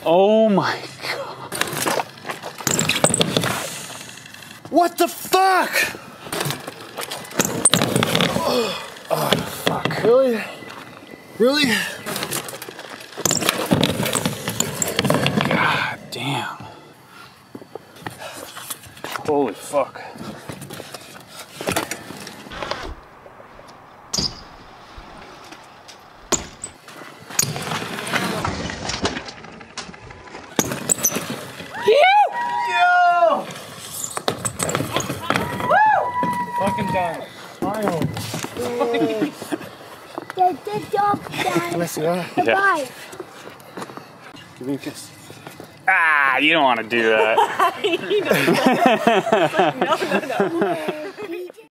Oh my God. What the fuck? Oh, fuck. Really? Really? God damn. Holy fuck. Yo! Fucking done. Good job, Dad. Miss you, huh? Goodbye. Give me a kiss. Ah, you don't want to do that. No.